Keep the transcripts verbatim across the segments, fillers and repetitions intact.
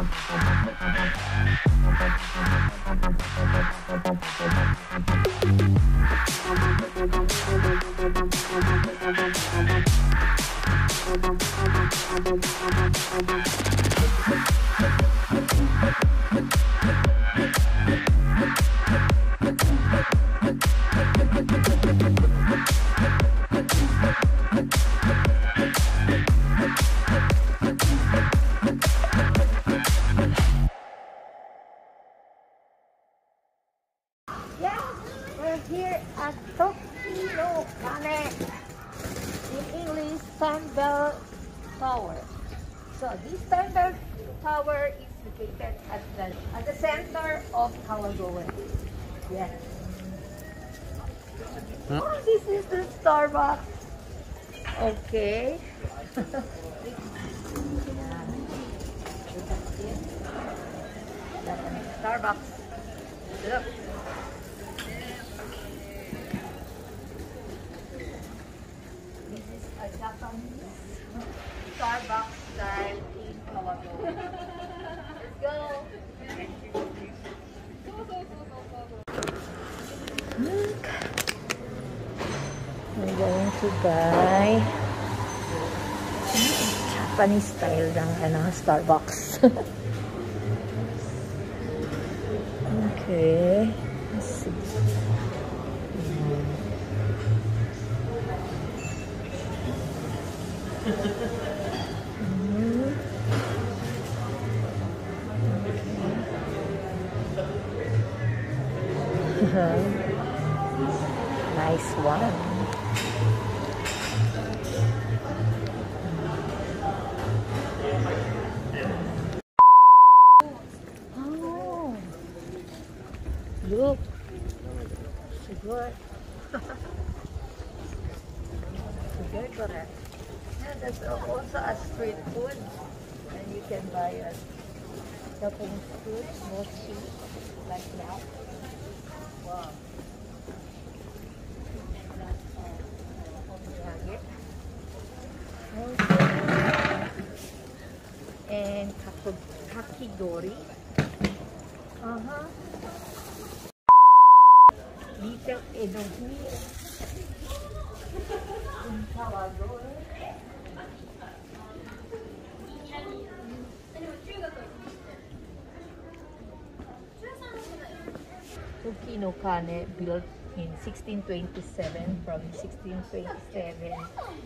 Yeah, we're here at Tokyo Kane, in English, Time Bell Tower. So this Time Bell Tower is located at the at the center of Kawagoe. Yes. Huh? Oh, this is the Starbucks. Okay. Starbucks. Look. This is a Japanese Starbucks style in Kawagoe. Let's go. Look. We're going to buy Japanese style ng ano, Starbucks. Okay, let's see. Mm-hmm. Okay. Nice one. Look, so good. So good, correct. Yeah, that's also a street food, and you can buy a Japanese food, mochi, like that. Wow. And kakigori. Uh-huh. Little Edohi in Kawagoe. Tokyo Kane, built in sixteen twenty-seven, from sixteen twenty-seven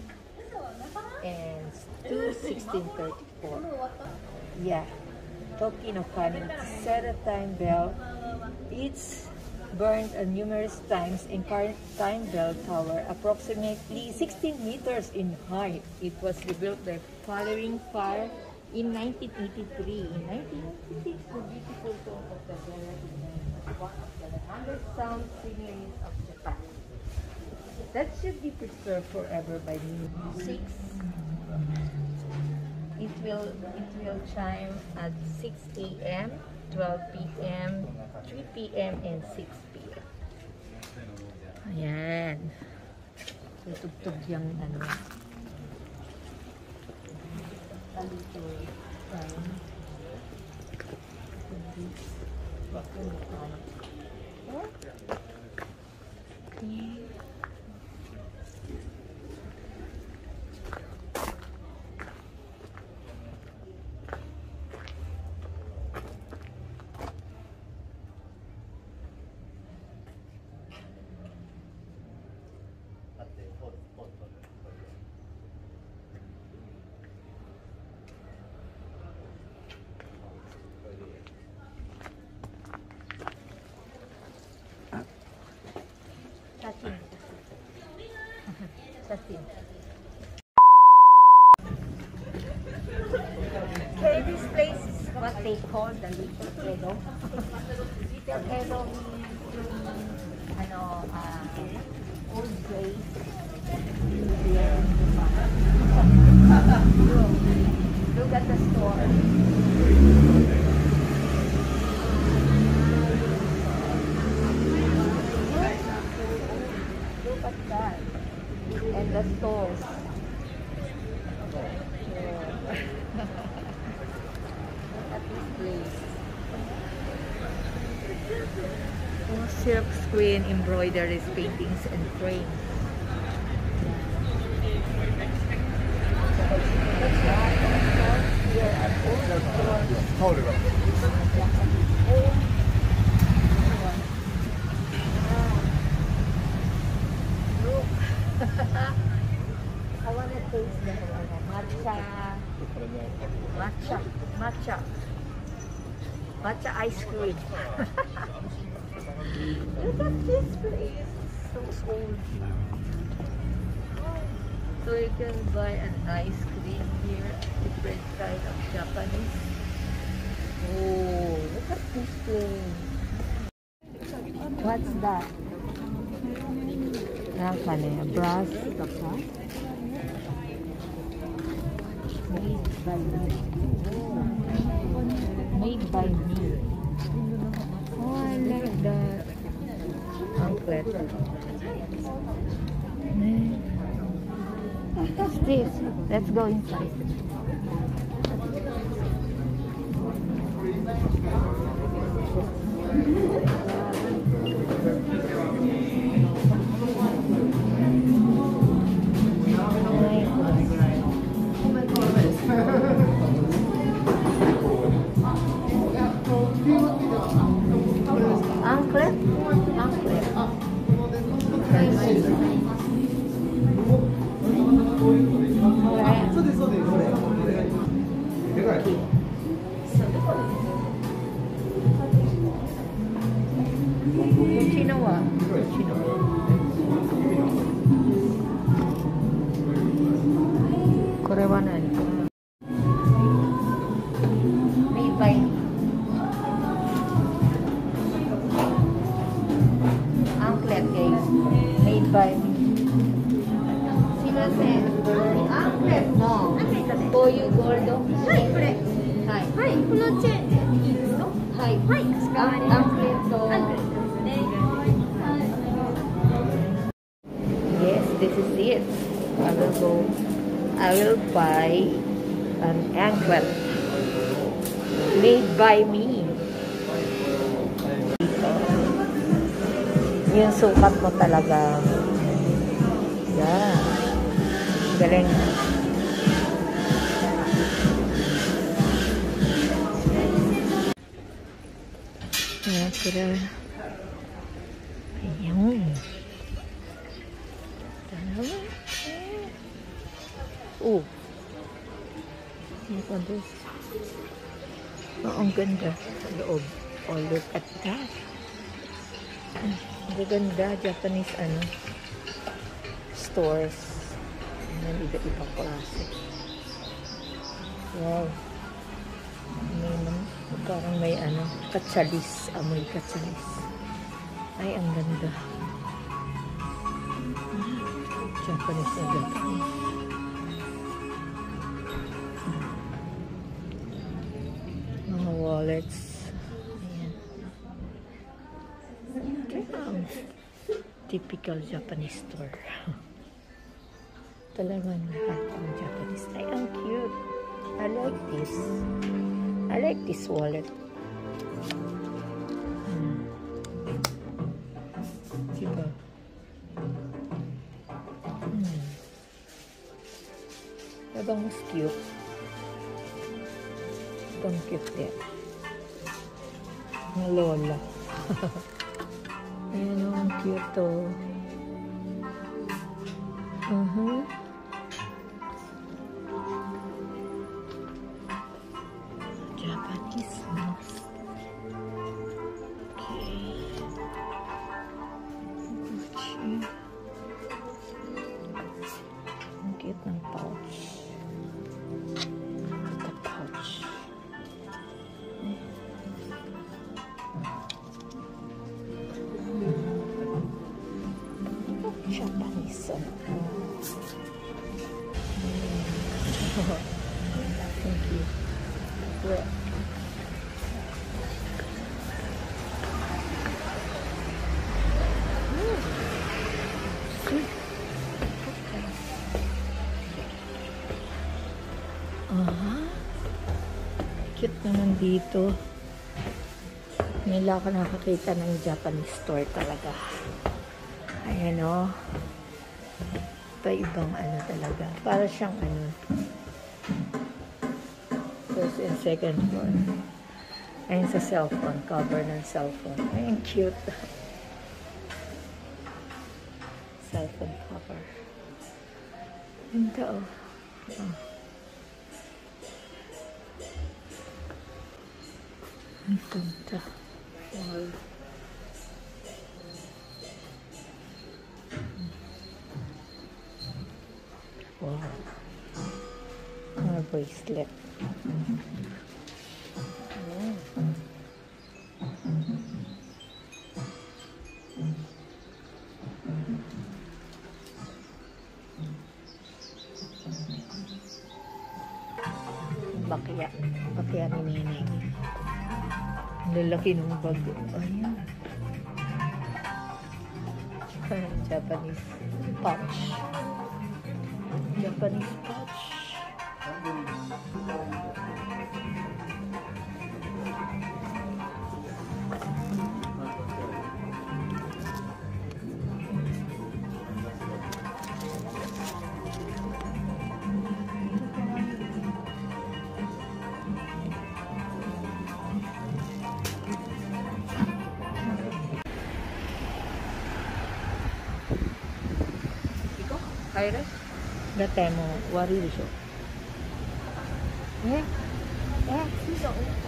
and to sixteen thirty-four. Yeah, Tokyo Kane, set a time bell. It's burned uh, numerous times in current Time Bell Tower, approximately sixteen meters in height. It was rebuilt by following fire in nineteen eighty-three. In nineteen eighty-six, the beautiful tone of the bell is one of the hundred sound sceneries of Japan. That should be preserved forever by music. It will it will chime at six A M, twelve P M, three P M and six P M Ayan. Tutugtog yung ano. Palito. Time. Okay. Okay, this place is what they call the Little Edo. Little Edo means ano, uh, old place. Look at the store. Look at that. And the stores. Look at this silk screen, embroideries, paintings, and frames. Look. I want to taste the matcha. Matcha. Matcha. Matcha ice cream. Look at this place. So old. So you can buy an ice cream here. Different kind of Japanese. Oh, look at this place. What's that? Nakane, brass kapa. Made by me. Made by me. Oh, I like that. Anklet. What's this? Let's go inside. Anklet? Anklet. Chinawa. Korewanan. Made by Anklet, guys. Made by Sinasen. Anklet no. Koyu Goldo. Hai, kore. Hai. Hai, kono chain de ii desu ka? Hai. Hai, Anklet to. Yes, this is it. I will go. I will buy an anklet made by me. Yung sukat mo talaga. Yeah. Galing. Yeah, pero ayun. Dalawa. Oh. Look at this. Oh, ang ganda sa loob. Oh, look at that. Ang ganda. Japanese ano stores. Ang iba-ibang klase. Wow. May naman. Parang may ano, katsalis. Amoy katsalis. Ay, ang ganda. Japanese na Japanese. Mga wallets. Ayan. Ayan. Typical Japanese store. Talagang lahat ng Japanese. Ay, ang cute. I like this. I like this wallet. Hmm. Diba? Hmm. Habang mas cute. Habang cute din. Ang lola. Ayan o, ang cute o. Uh-huh. Japanese mask. Okay. Gucci. Ang cute ng pouch. Ito pouch. Japanese. Thank you. Well. Ah, cute naman dito. Ngayon lang ako nakakita ng Japanese store talaga. Ayan o. Iba-ibang ano talaga. Para siyang ano. First and second floor. Ayan sa cellphone. Cover ng cellphone. Ayan, cute. Cellphone cover. Ganda o. Oh. Ang ganda. Wow. Wow. Mga bracelet. Oh. Bakya. Bakya ni Neneng. Lalaki ng bag. Ayan. Japanese pouch. Japanese pouch. Iris? だってもう悪いでしょ。ええ、嘘。